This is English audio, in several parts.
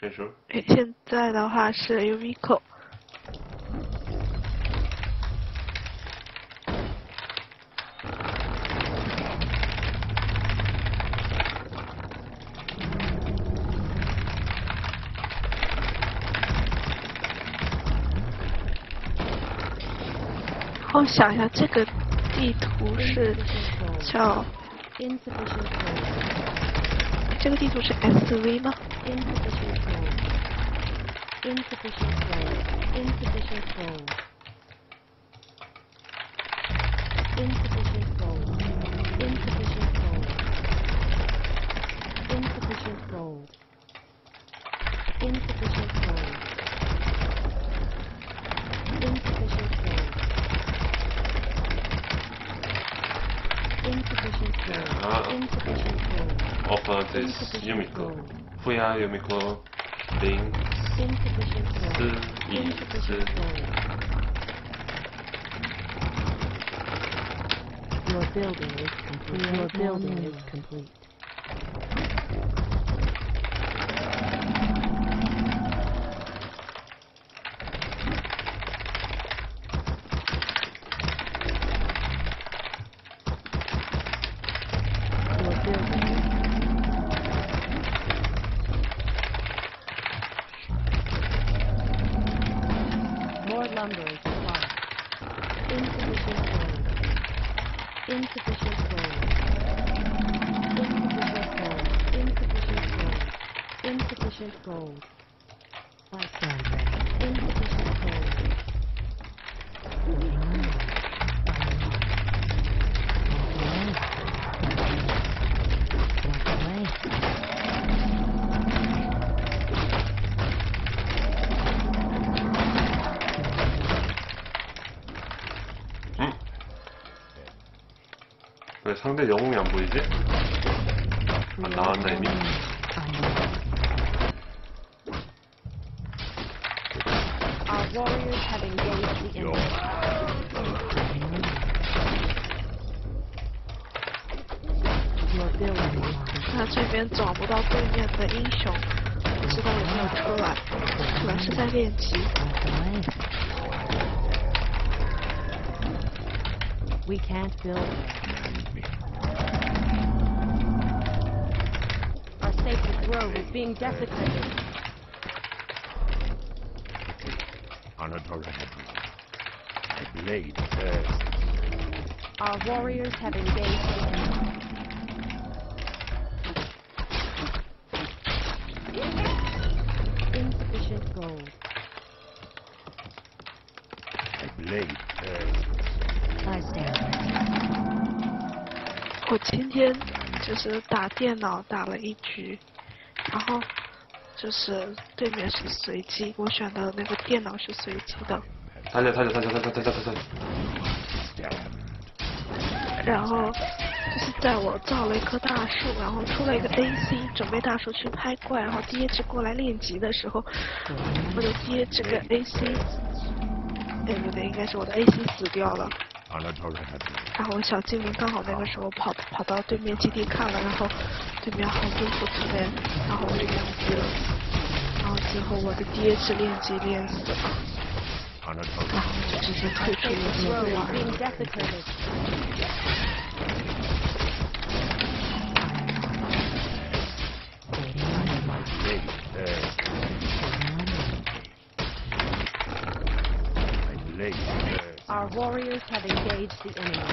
选手。 现在的话是 Yumiko。我想一下，这个地图是叫这个地图是 SV 吗？ Insufficient gold. Insufficient gold. Insufficient gold. Insufficient gold. Insufficient gold. Insufficient gold. Insufficient gold. Insufficient gold. Insufficient gold. Offer this Yumiko. Fuya Yumiko. Ling. 4、2、1。 Your building is complete. Your building is complete. Your building is more lumber is required. Insufficient gold. Insufficient gold. Insufficient gold. Insufficient gold. Insufficient gold. I stand ready. Insufficient gold. 왜 상대 영웅이 안 보이지? 아, 나왔나 이미? Our warriors have engaged the enemy. 那这边找不到对面的英雄，不知道有没有出来？可能是在练级。 We can't build. Our sacred grove is being desecrated. A blade bursts. Our warriors have engaged the enemy. Insufficient gold. A blade bursts. I stand. 我今天就是打电脑打了一局，然后就是对面是随机，我选的那个电脑是随机的。 달려。 然后就是在我造了一棵大树，然后出了一个 AC， 准备大树去拍怪，然后第一只过来练级的时候，我的第一只个 AC， 哎不对，应该是我的 AC 死掉了。然后我小精灵刚好那个时候跑到对面基地看了，然后对面好多副之类，然后我就练级了，然后最后我的第一次练级练死了，然后就直接退出游戏不玩了。 Our warriors have engaged the enemy.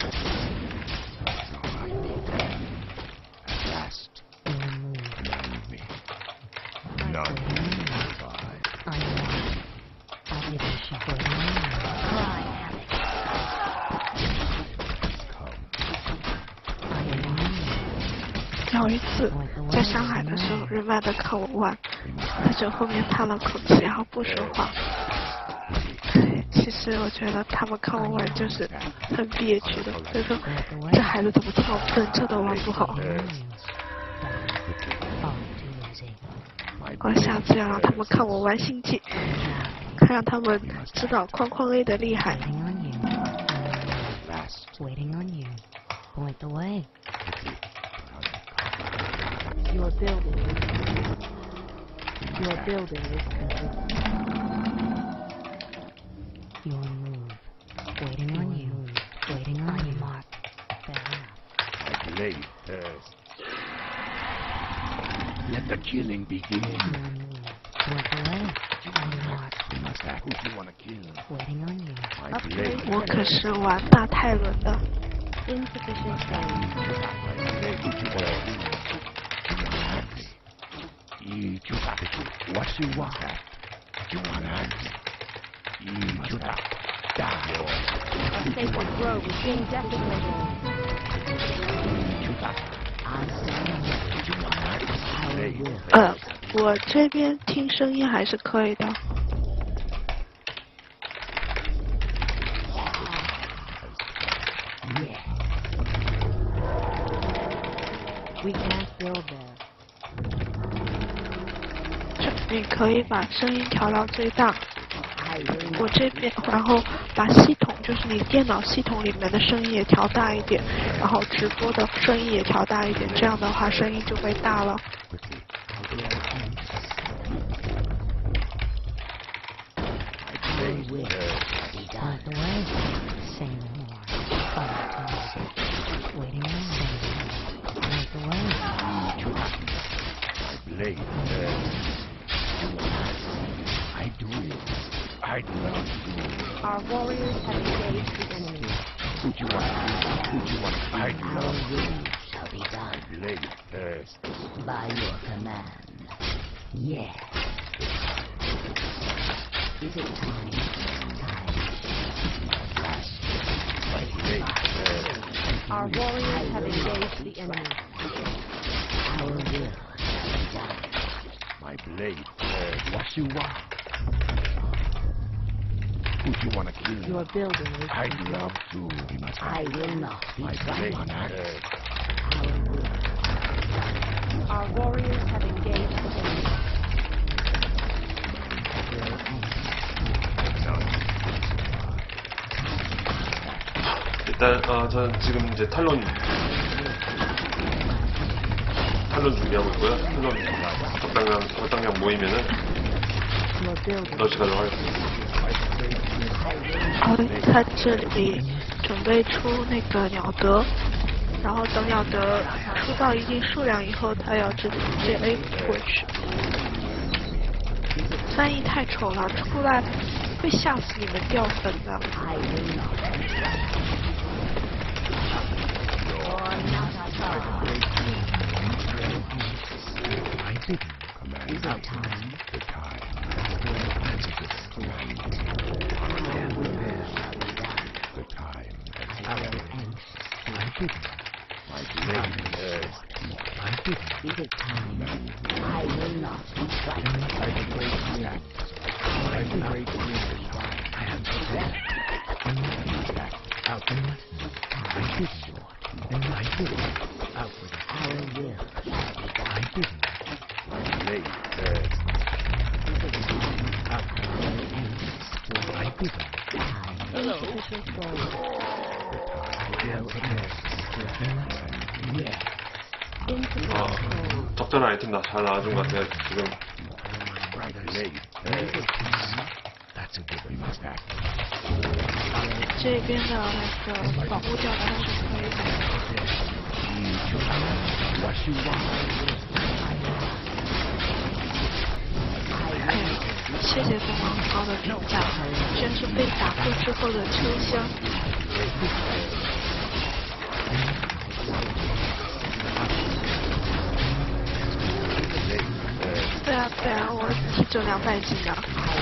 At last, none me. None survive. 有一次在上海的时候，日漫的看我玩，他就后面叹了口气，然后不说话。其实我觉得他们看我玩就是很憋屈的，所以说这孩子怎么这么笨，这都玩不好。我下次要让他们看我玩星际，看让他们知道框框 A 的厉害。 Your building. Your building is complete. Your move. Waiting on you. Waiting on you. Mark. Fair enough. My blade thirsts. Let the killing begin. Your move. Walk away. On your mark. You must act who you want to kill. Waiting on you. My blade 我可是玩大泰伦的。 Insufficient funds. My blade who you want to kill. You got it. What you want? You want to you got die. A sacred grove is being desecrated. You got I'm sorry. You want to 我这边听声音还是可以的。 Yeah. We can't build there. 你可以把声音调到最大。 I will 我这边，然后把系统，就是你电脑系统里面的声音也调大一点，然后直播的声音也调大一点，这样的话声音就会大了。 By the way, say no more. Waiting on you. By the way. blade I do not do. Our warriors have engaged the enemy. Would you want I do Our not do. will shall be done Blade thirsts. by your command. Yes. Is it time? My blade thirsts. Our warriors have engaged the enemy. Our will shall be done. My blade thirsts. What you want? Would you want to kill? Your building is I complete. love to. I will not be My blade thirsts. Our will. Our warriors have engaged the enemy. 일단 저는 지금 이제 탈론 준비하고 있고요. 탈론 적당량 모이면은 Your building. 러시 가도록 하겠습니다. 他这里准备出那个鸟德，然后等鸟德出到一定数量以后，他要直接 A 过去。翻译太丑了，出来会吓死你们掉粉的。 I will not be You're not a god. I didn't command. Is it time? The time. The time. I will end. I didn't. My blade thirsts. I didn't. Is it time? I will not be frightened. I have prepared. Out in I didn't. I didn't. Out with it. Our will shall be done. I didn't. My blade thirsts. Out I didn't. Insufficient gold. Yes. Insufficient gold. 적절한 아이템 잘 나와준 것 같아요. 지금 My blade thirsts. That's a good we must act. 这边的那个保护掉的还是可以的。 What you want? 谢谢东王高的评价，这是被打破之后的秋香。对啊对啊，我体重200斤的，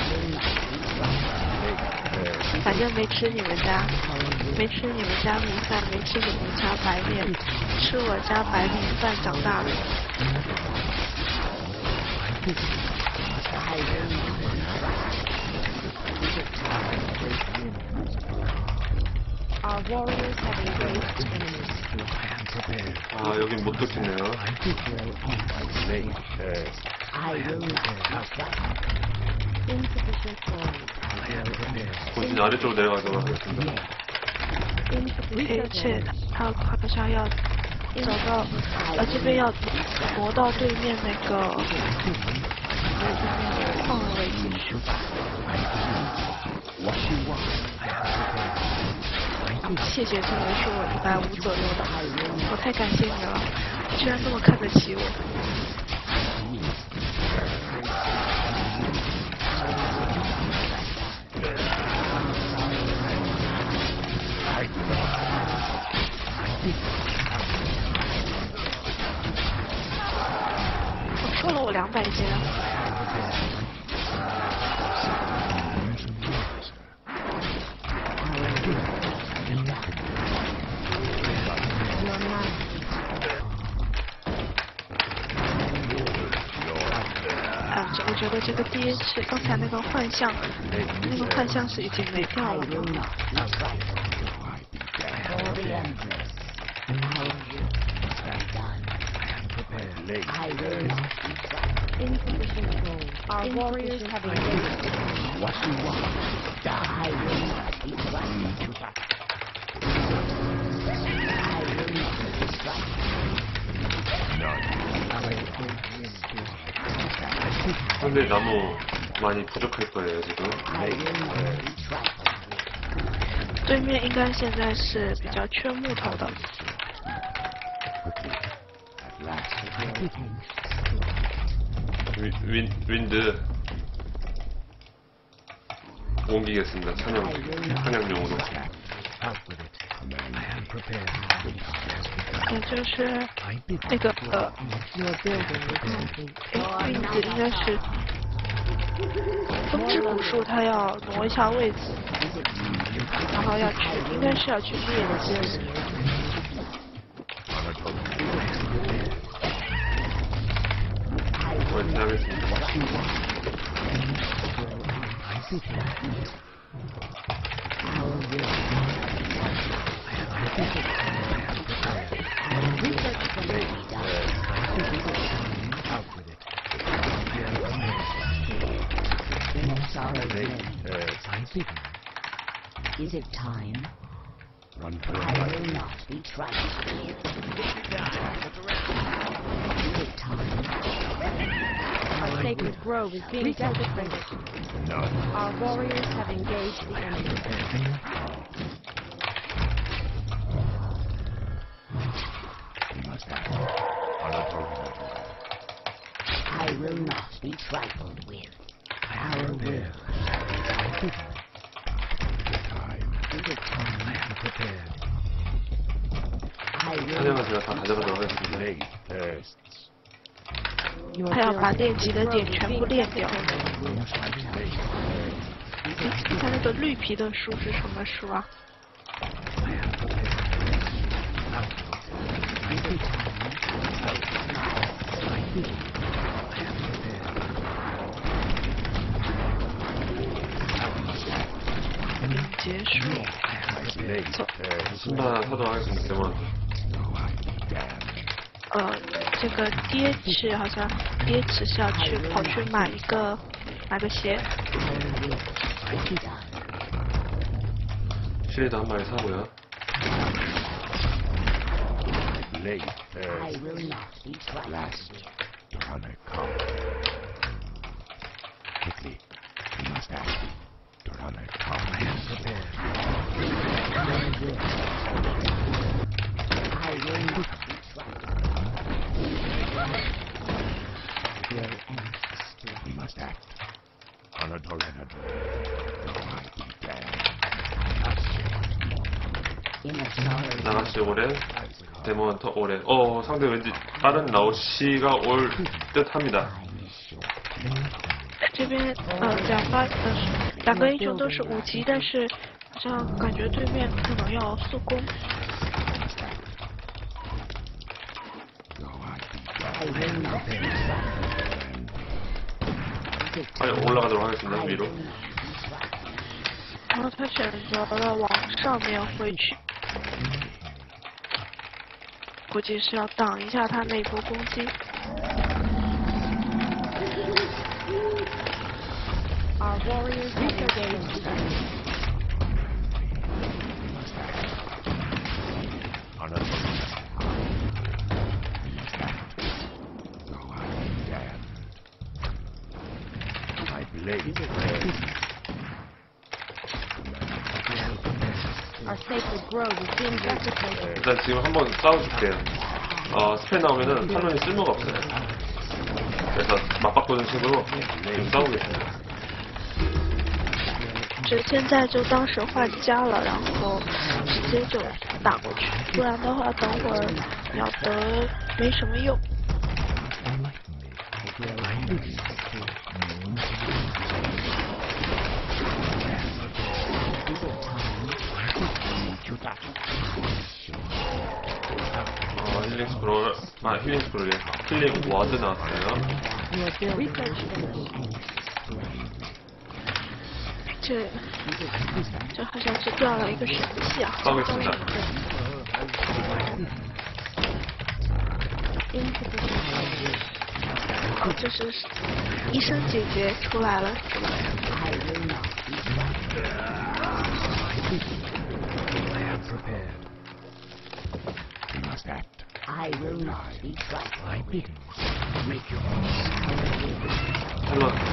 反正没吃你们家，没吃你们家米饭，没吃你们家白面，吃我家白米饭长大的。 Our warriors have engaged the enemy. 아 여긴 못 듣겠네요. Blade thirsts. I will not be frightened. Insufficient gold. 본진 아래쪽으로 내려가도록 하겠습니다. 而且他好像要找到，这边要挪到对面那个谢谢这位是我150左右的，我太感谢你了，居然这么看得起我。我收了我200件。我觉得这个 DH 刚才那个幻象是已经没掉了吗？ Insufficient gold. Our warriors have engaged. 상대 나무 많이 부족할 거예요 지금. 对面应该现在是比较缺木头的。 윈드 옮기겠습니다. 찬양용으로. 也就是那个运子应该是风之古树，它要挪一下位置，然后应该是要去猎的。 我지나겠습니다. Is it time? I will not be trifled with. Is it time? Our sacred grove is being desecrated. Our warriors have engaged the enemy. I will not be trifled with. Our will. 찬양은 제가 다 가져가도록 하겠습니다. 他要把练级的点全部练掉。他那个绿皮的树是什么树啊？结束。走。 신발 사도록 하겠습니다. 대만. 这个DH好像 DH是要跑去买个鞋。 실내도 한 마리 사고요. I will not be trifled with. Quickly, we must act. The runner come. I will not be trifled. We must act. Another. In a sorrow. 나가시 오래, 데몬 더 오래. 상대 왠지 빠른 라오시가 올 듯합니다. 这边两个英雄都是5级，但是好像感觉对面可能要速攻。 빨리 올라가도록 하겠습니다. 위로. 然后他选择了往上面回去，估计是要挡一下他那波攻击。 Our warriors have engaged the enemy. Our sacred grove is being desecrated. 일단 지금 한번 싸워줄게요. 스펠 나오면은 탈론이 쓸모가 없어요. 그래서 맞바꾸는 식으로 지금 싸우겠습니다. 现在就当时换家了，然后直接就打过去，不然的话等会儿鸟德没什么用。 힐링 스크롤, 힐링 스크롤이 힐링 워드 나왔어요. 这好像是掉了一个神器啊！ 싸우겠습니다. 哦，这是医生姐姐出来了。 I will not be trusted. My bidding. Make your 탈론.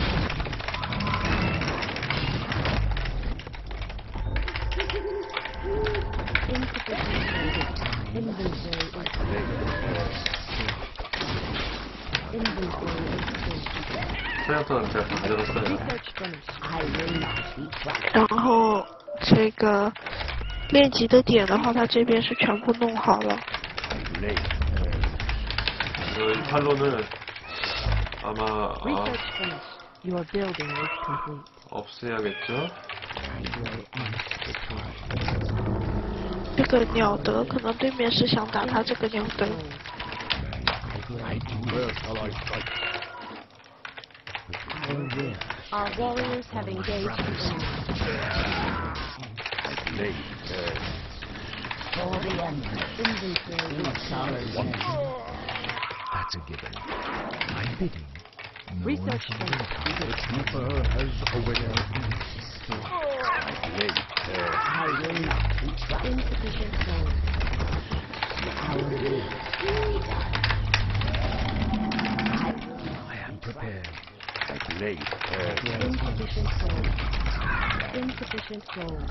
사냥터는 제가 다 가져갔어요. 然后这个练级的点的话，它这边是全部弄好了。 이 탈론을 아마 Your building is complete. 없애야겠죠? 这个鸟德可能对面是想打他这个鸟德。 Our warriors have engaged the enemy. For the enemy. Inventory. That's a given. My bidding. Research The trooper has awakened. I will not be trusted. Insufficient souls. I am prepared. Insufficient souls. Insufficient souls.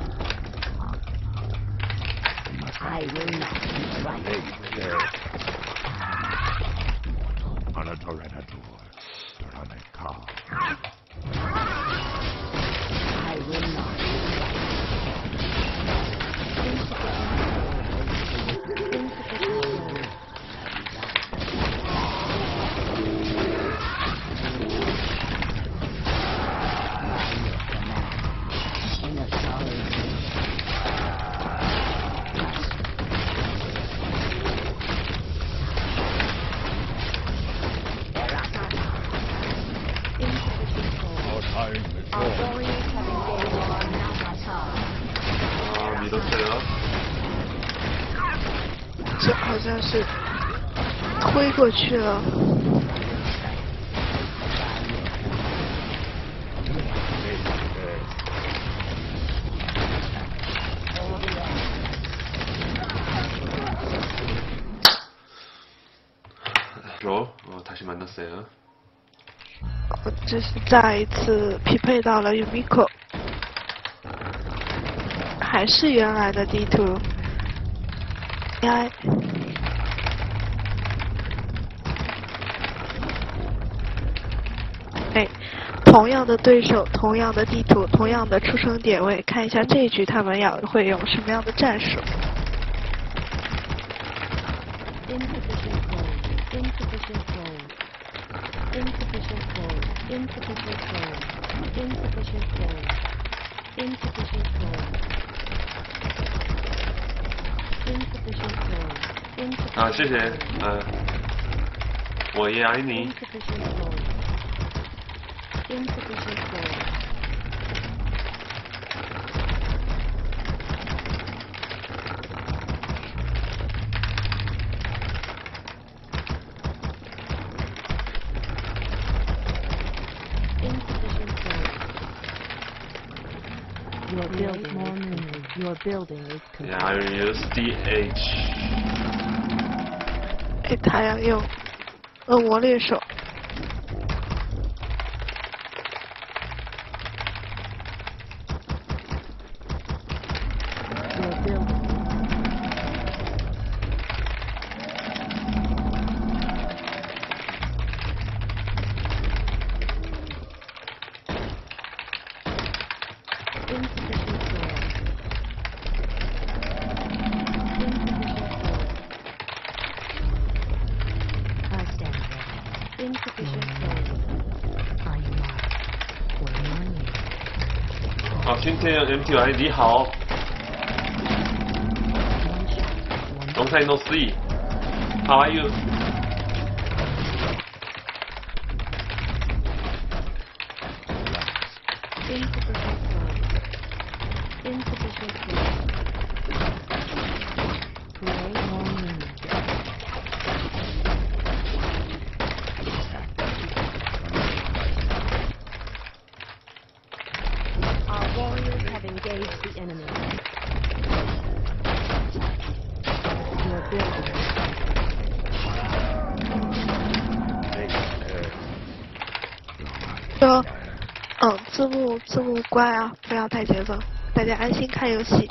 I will not be trusted. On a Tyranitor. Tyrannica. I will not be trusted. Insufficient souls. In a solid Our warriors have engaged on Namatar. 믿었어요. 这好像是推过去了。 다시 만났어요. 这是再一次匹配到了 Yumiko， 还是原来的地图。AI， 哎，同样的对手，同样的地图，同样的出生点位，看一下这一局他们会用什么样的战术。 Insufficient souls. Insufficient souls. Insufficient souls. Insufficient souls. Insufficient souls. Insufficient souls. Insufficient souls. Insufficient 谢谢，我也爱你。 Insufficient souls. Insufficient souls. Your building is complete. Yeah, I use DH. 哎，他要用恶魔猎手。 啊，今天 MTY 你好，龙泰 no see。How are you? Insufficient create more meaning. Our warriors have engaged the enemy. Your building. 就字幕乖啊，不要带节奏，大家安心看游戏。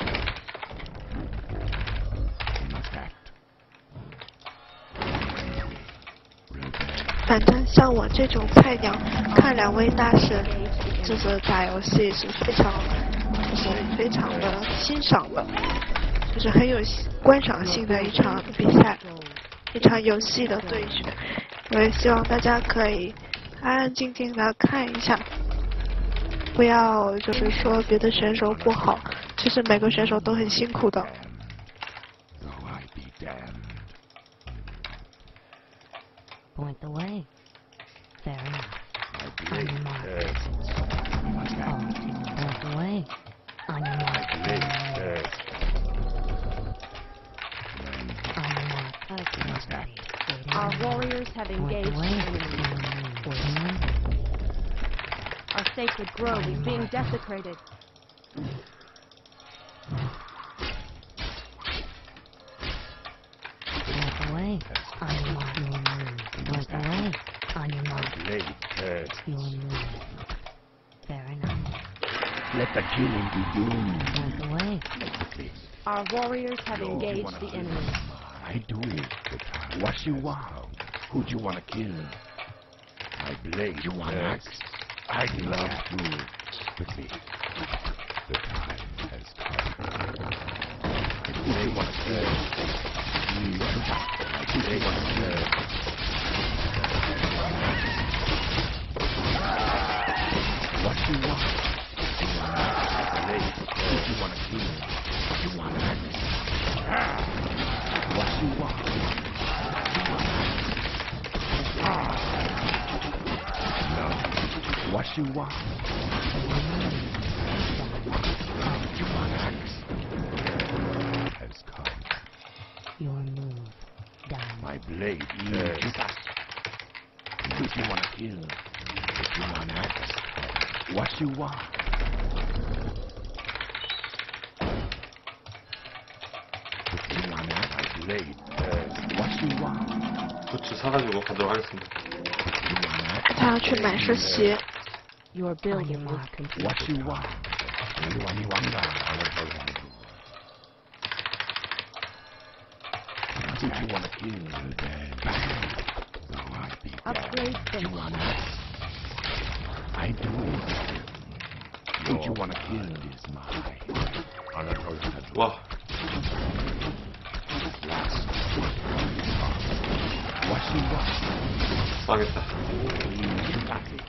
反正像我这种菜鸟，看两位大神就是打游戏是非常的欣赏的，就是很有观赏性的一场比赛，一场游戏的对决。我也希望大家可以安安静静的看一下，不要就是说别的选手不好，其实每个选手都很辛苦的。 Point the way. Fair enough. On your mark. All team point the way. On your mark. On your mark. Our warriors have engaged the enemy. Our sacred grove is being desecrated. Point the way. On your mark. Point the way. On your mark. Your move. Fair enough. Let the killing begin. Point the way. Our warriors have engaged the enemy. I do it. What you want? Who do you want to kill? My blade. You want axe? I'd love to. Quickly. The time has come. Who do you want to kill? Who do you want to kill? What you want? You want axe? Who do you want to kill? You want axe? What you want? No. What you want? You want axe? Has come. Your move. Done. My blade is Who do you want to kill? If you want axe, what you want? If you want axe, my blade what you want? 부츠 사가지고 가도록 하겠습니다. If you want axe, 他要去买双鞋， Your building is complete. what you want? You want you want that? Who do you want to kill? Upgrade You finished. want axe? I do it. Who do you want to kill is mine. 와, What you want? 망했다. You got it.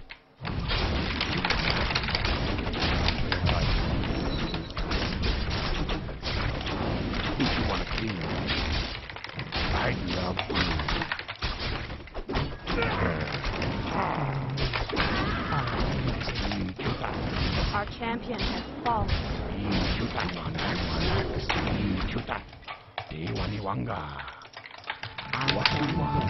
Who do you want to kill? I love you. Our champion has fallen. What you want?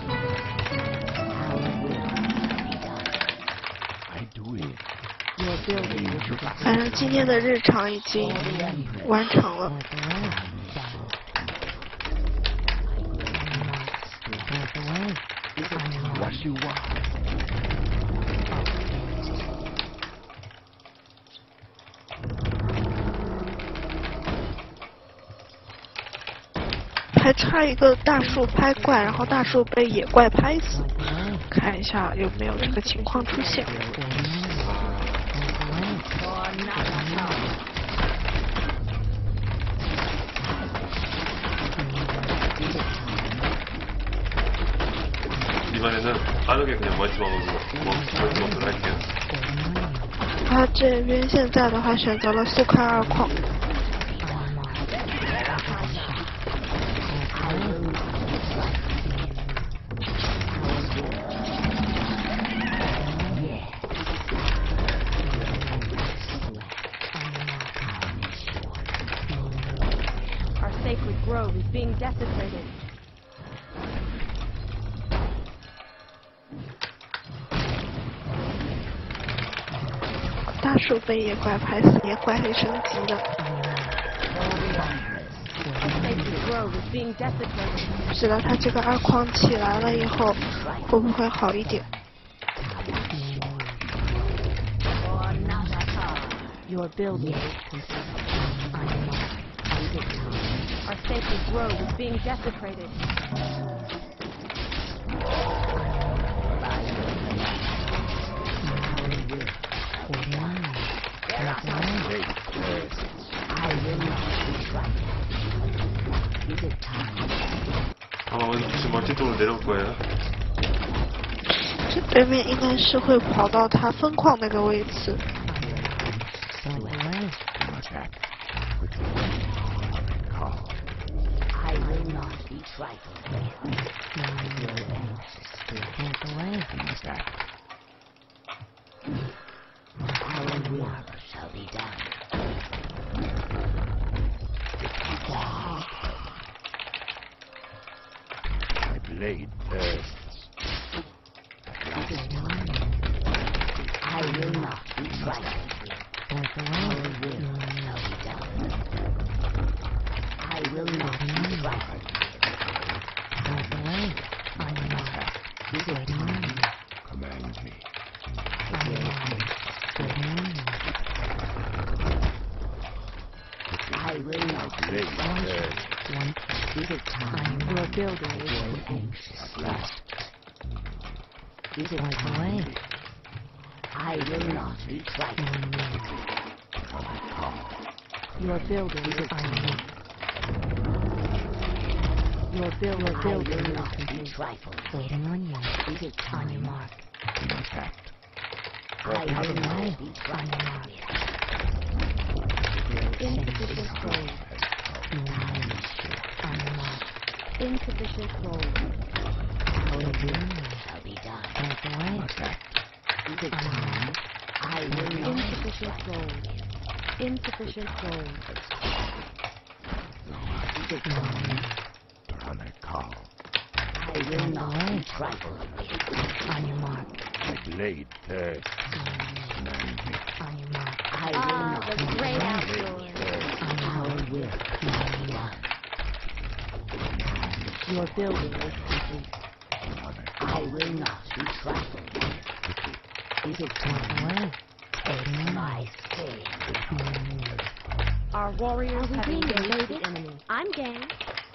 I do it. Your building is 反正今天的日常已经完成了。 What you want? 还差一个大树拍怪，然后大树被野怪拍死，看一下有没有这个情况出现。 이번에는 빠르게 그냥 멀티 먹으로 할게요. 아, 他这边现在的话选择了速开2矿。 Our sacred grove is being desecrated. 大树被野怪拍死，野怪还升级了。 Our sacred grove is being desecrated. 不知道他这个2矿起来了以后会不会好一点？ Your building is complete. Our sacred grove is being desecrated. 지금 멀티쪽으로 내려올 거예요. 这对面应该是会跑到他分矿那个位置。 Attack. Quickly. Call. I will not be trifled with. Get away. Attack. Our will shall be done. My blade bursts. I will not be trifled with. Get away. Our will shall be done. I will not be trifled with. Get away. On your mark. Is it time? Command me. On your mark. Good morning. I will not be Blade trifled. bursts. Is it time? Your building is anxious. Is it time? I will not be trifled. Your building is complete. Your building I will is not be complete. trifled. Waiting on you. Is it time? On your mark. Attacked. I will not be trifled. Insufficient gold. On your mark. Insufficient gold. Our will shall be done. Get away. Is it time? I will not be Insufficient gold. Insufficient gold. Is it time? Drana call. I will not be trifled with. On your mark. My blade bursts. Command me. On your mark. I will Ah, not the be great trifled. outdoors. On our will shall be done. Your building is complete. I will not be trifled with. Is it time? My stay. Our warriors have engaged the enemy. I'm game.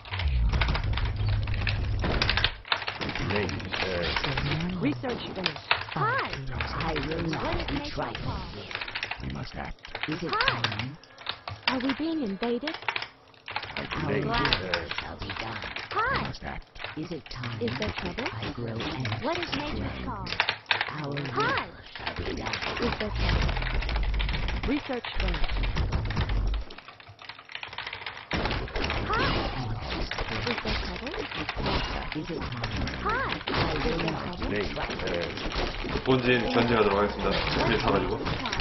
Blade bursts. Research finished. Hi. I will What not is be making trifled call? with. We must act. Is it Hi. time? Are we being invaded? My Our blade will bursts. shall be done. We Hi. must act. Is it time? Is there trouble? I grow anxious. What is nature's call? Our will Hi. shall be done. Is there trouble? Research finished. Hi. Is there trouble? Is it time? Hi. I will Is there not trouble? Blade bursts. 본진 견제하도록 하겠습니다. 준비 타가지고.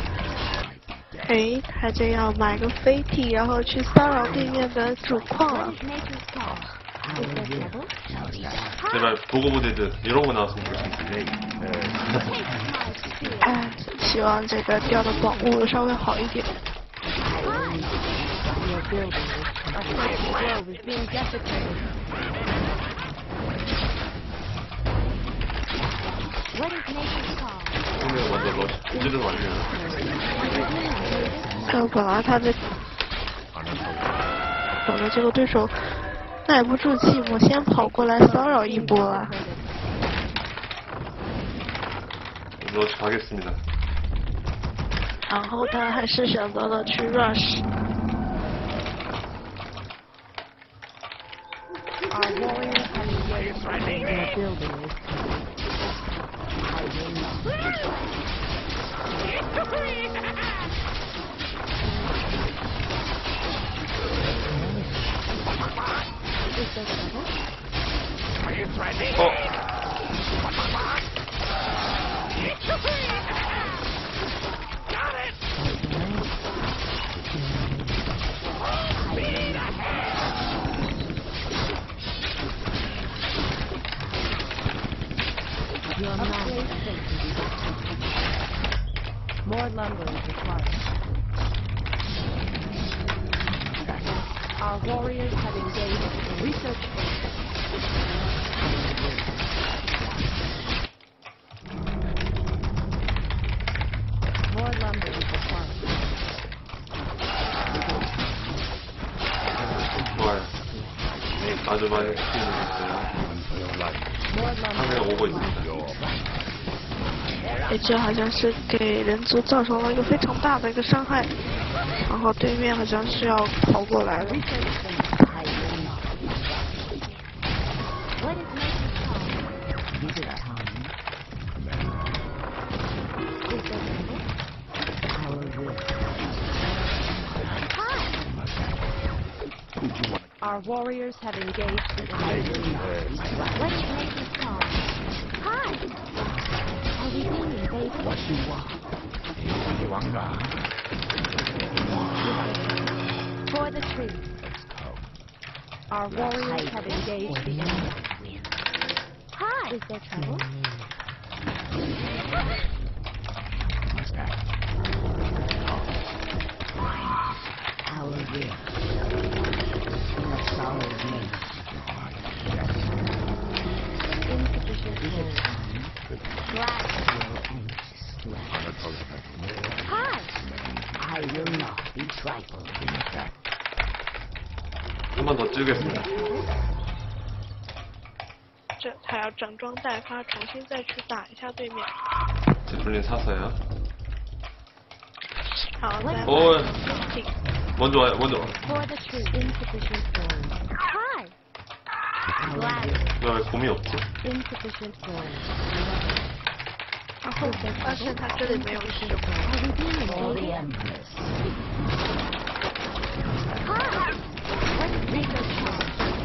哎，他这要买个飞艇，然后去骚扰对面的主矿 What 了 is。nature's call? Our Is there will trouble? shall be done. 제발 보고보데드 이런 거 나왔으면 좋겠습니다. Blade bursts. Take my spear. 哎，希望这个掉的宝物稍微好一点。 Hi. Your building is our sacred grove is being desecrated. What is nature's call? 그러면 먼저 러시 이제는 완료해요. 本来他的我的这个对手耐不住寂寞，先跑过来骚扰一波啊。 러시 가겠습니다. 然后他还是选择了去 rush。 Our warriors have engaged your building is complete. I will not be trifled. More lumber is required. Our warriors have engaged research. More lumber is required. 좋아요. 아주 많이 키우고 있어요. More lumber. 상대가 오고 있습니다. 这好像是给人族造成了一个非常大的一个伤害，然后对面好像是要跑过来了。 What is nature's call? Is it time? Is there trouble? Our will. Hi! Our warriors have engaged the I will not be tried. What is nature's call? Hi! Are we being invaded? What you want? for the tree. Our warriors have engaged the enemy. Hi! Is there trouble? Our will. In a solid name. Insufficient Is it food. time? Black. Still anxious to act. Hi! I will not be trifled. 한 번 더 찌르겠습니다. 这他要整装待发，重新再去打一下对面。 제플린 샀어요. 好，再 오, 进。 먼저 와요, 먼저. For the tree. Insufficient food. Hi! Black. 왜 곰이 없지? Insufficient food. 然后发现他这里没有石。 Are we being For the invaded? Empress. Hi! What is nature's call?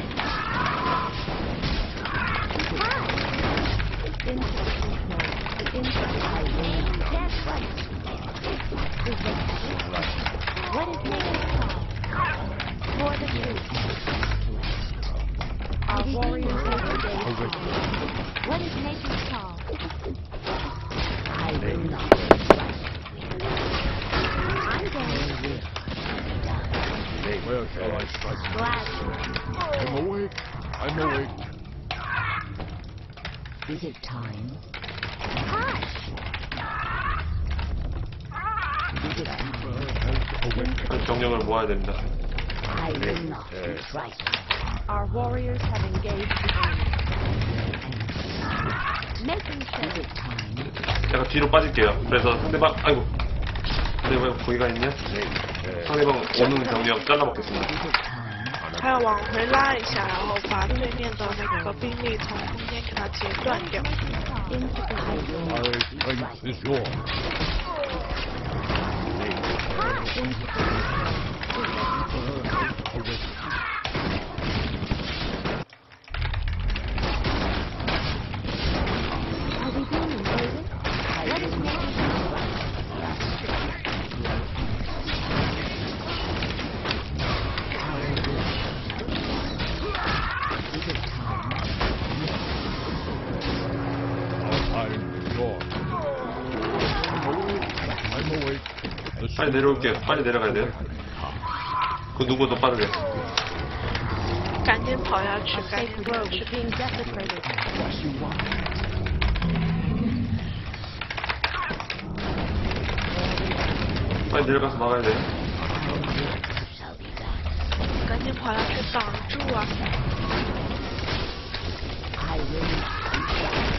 Hi! Insufficient food. Insufficient food. That's right. Is there trouble? What is nature's call? For the tree. Our warriors have engaged. What is nature's call? I will not be trifled. I'm down. Where shall I strike? Black. I'm awake. I'm awake. Is it time? Hi! Is it time? 병력을 모아야 됩니다. I will not be trifled. Our warriors have engaged the enemy. Making Is sure. it time? 제가 뒤로 빠질게요. 그래서 상대방, 아이고. 상대방 거기가 있냐? 상대방 오는 병력 잘라먹겠습니다. Is it time? 他要往回拉一下，然后把对面的那个兵力从中间给它截断掉。 Insufficient. My strength is yours. Are we being invaded? What is nature's call? Is it time? I'm yours. I'm awake. The 빨리 내려올게요. 빨리 내려가야 돼요. 그 누구도 빠르게. 赶紧跑下去， Our 赶紧 sacred 跑下 grove 去 is。being desecrated. what you want. 빨리 내려가서 막아야 돼요. Shall be done. 赶紧跑下去挡住啊！ I will not be trifled.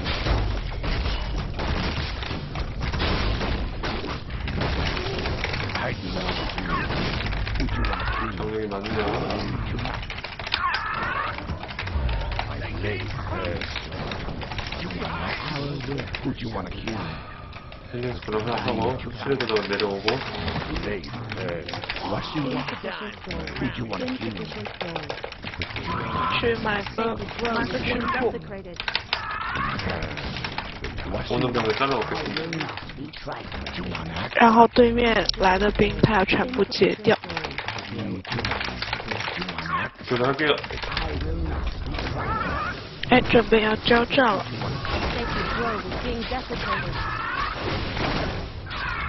I love you. Would you want to kill me? 병력이 많네요. My blade hurts. Our will. Would you want to kill me? 헬링스 그럼 하고 슈레드도 내려오고 Blade hurts. What you want? Insufficient food. Would you want to kill me? Insufficient food. 去买个 Sacred 买 grove 个 is 军 being 火。 desecrated. What you 오는 want? 병력 I 잘라먹겠습니다. will not be trifled. You want axe? 然后对面来的兵他要全部截掉。 You want axe? 조절할게요. I will not be trifled. 哎，准备要交战了。 Sacred grove is being desecrated.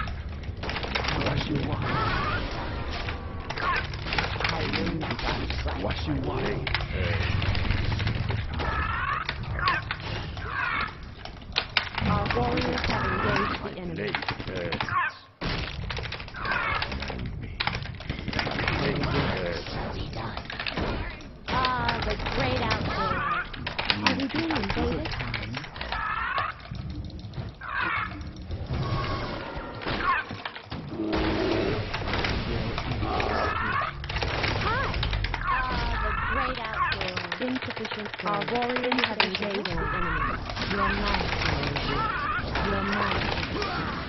Insufficient. Our warriors have engaged the enemy. Your master. Your master.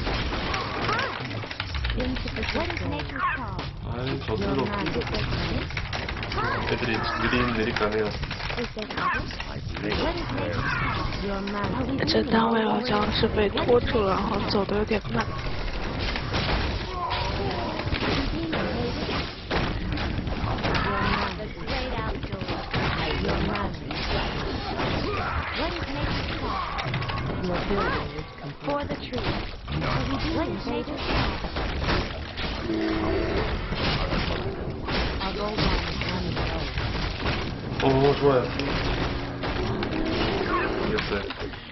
Insufficient. What is nature's call? 아이, Your 저들로 master. 애들이 느리까네요. Is there trouble? What is nature's call? Your master. 这单位好像是被拖住了，然后走的有点慢。 For the tree. What is nature's call? Our gold mine is running low. 좋아요. 이겼어요.